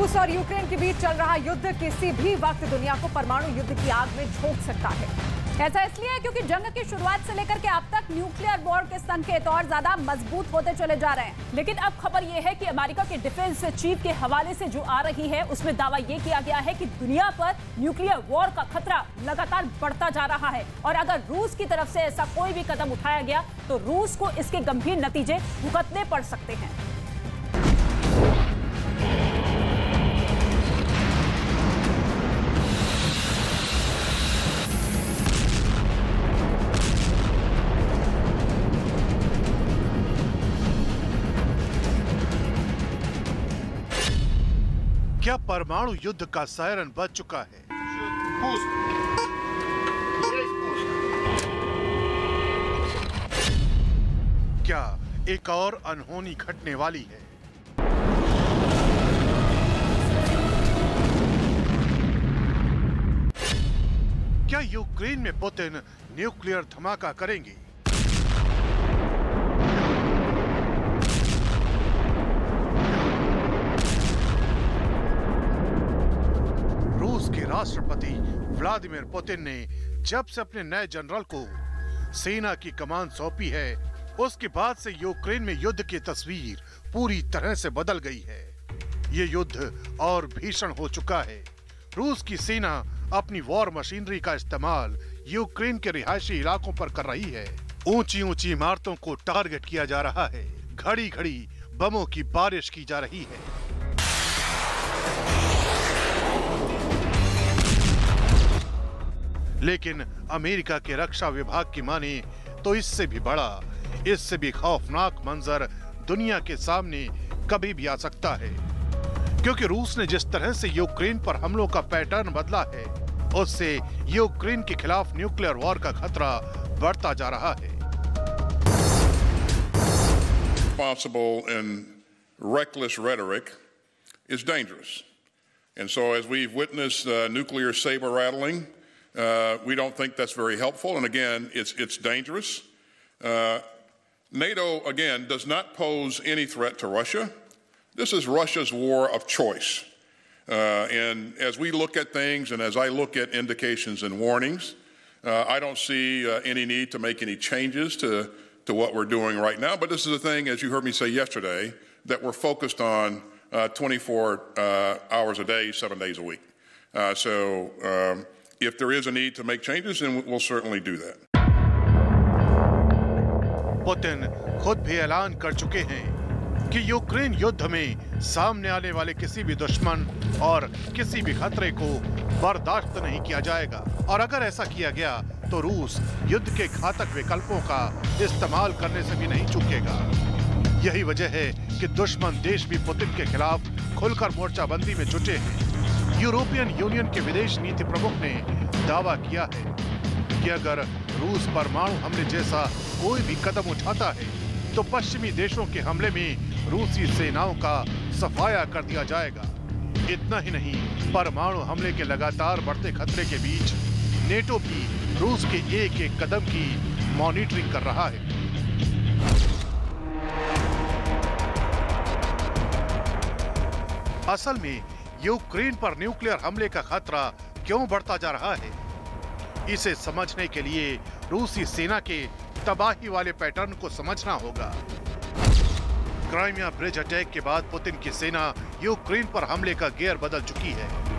रूस और यूक्रेन के बीच चल रहा युद्ध किसी भी वक्त दुनिया को परमाणु युद्ध की आग में झोंक सकता है। ऐसा इसलिए है क्योंकि जंग की शुरुआत से लेकर के अब तक न्यूक्लियर वॉर के संकेत और ज्यादा मजबूत होते चले जा रहे हैं। लेकिन अब खबर यह है कि अमेरिका के डिफेंस चीफ के हवाले से जो आ रही है उसमें दावा यह किया गया है कि दुनिया पर न्यूक्लियर वॉर का खतरा लगातार बढ़ता जा रहा है और अगर रूस की तरफ से ऐसा कोई भी कदम उठाया गया तो रूस को इसके गंभीर नतीजे भुगतने पड़ सकते हैं। क्या परमाणु युद्ध का सायरन बज चुका है? क्या एक और अनहोनी घटने वाली है? क्या यूक्रेन में पुतिन न्यूक्लियर धमाका करेंगे? राष्ट्रपति व्लादिमीर पुतिन ने जब से अपने नए जनरल को सेना की कमान सौंपी है उसके बाद से यूक्रेन में युद्ध की तस्वीर पूरी तरह से बदल गई है। ये युद्ध और भीषण हो चुका है। रूस की सेना अपनी वॉर मशीनरी का इस्तेमाल यूक्रेन के रिहायशी इलाकों पर कर रही है। ऊंची ऊंची इमारतों को टारगेट किया जा रहा है। घड़ी घड़ी बमों की बारिश की जा रही है। लेकिन अमेरिका के रक्षा विभाग की माने तो इससे भी बड़ा, इससे भी खौफनाक मंजर दुनिया के सामने कभी भी आ सकता है, क्योंकि रूस ने जिस तरह से यूक्रेन पर हमलों का पैटर्न बदला है उससे यूक्रेन के खिलाफ न्यूक्लियर वॉर का खतरा बढ़ता जा रहा है। Responsible and reckless rhetoric is dangerous, and so as we've witnessed nuclear saber rattling. We don't think that's very helpful, and again, it's dangerous. NATO, again, does not pose any threat to Russia. This is Russia's war of choice. And as we look at things, and as I look at indications and warnings, I don't see any need to make any changes to what we're doing right now. But this is a thing, as you heard me say yesterday, that we're focused on 24 hours a day, 7 days a week. If there is a need to make changes, then we'll certainly do that. Putin खुद भी ऐलान कर चुके हैं कि Ukraine युद्ध में सामने आने वाले किसी भी दुश्मन और किसी भी खतरे को बर्दाश्त नहीं किया जाएगा, और अगर ऐसा किया गया तो रूस युद्ध के घातक विकल्पों का इस्तेमाल करने से भी नहीं चूकेगा। यही वजह है कि दुश्मन देश भी पुतिन के खिलाफ खुलकर मोर्चाबंदी में जुटे हैं। यूरोपियन यूनियन के विदेश नीति प्रमुख ने दावा किया है कि अगर रूस परमाणु हमले जैसा कोई भी कदम उठाता है तो पश्चिमी देशों के हमले में रूसी सेनाओं का सफाया कर दिया जाएगा। इतना ही नहीं, परमाणु हमले के लगातार बढ़ते खतरे के बीच नेटो भी रूस के एक एक कदम की मॉनिटरिंग कर रहा है। असल में यूक्रेन पर न्यूक्लियर हमले का खतरा क्यों बढ़ता जा रहा है, इसे समझने के लिए रूसी सेना के तबाही वाले पैटर्न को समझना होगा। क्राइमिया ब्रिज अटैक के बाद पुतिन की सेना यूक्रेन पर हमले का गियर बदल चुकी है।